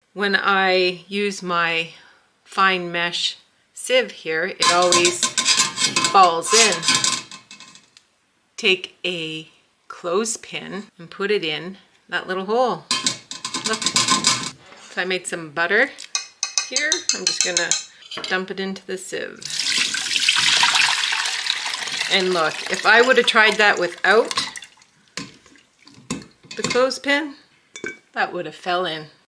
when I use my fine mesh sieve here, it always falls in. Take a clothespin and put it in that little hole. Look. So I made some butter here. I'm just gonna dump it into the sieve. And look, if I would have tried that without the clothespin, that would have fell in.